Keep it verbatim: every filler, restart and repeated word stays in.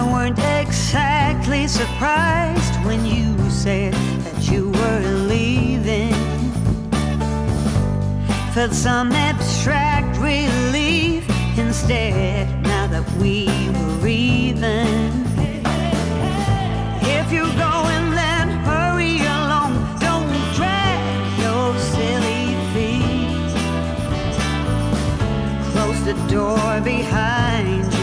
weren't exactly surprised when you said that you were leaving. Felt some abstract relief instead, now that we were even. If you're going, then hurry along. Don't drag your silly feet. Close the door behind